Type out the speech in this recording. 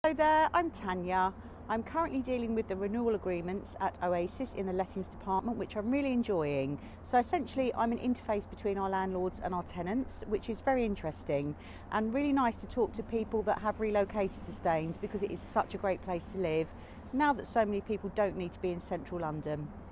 Hello there, I'm Tanya. I'm currently dealing with the renewal agreements at Oasis in the lettings department, which I'm really enjoying. So essentially I'm an interface between our landlords and our tenants, which is very interesting and really nice to talk to people that have relocated to Staines, because it is such a great place to live now that so many people don't need to be in central London.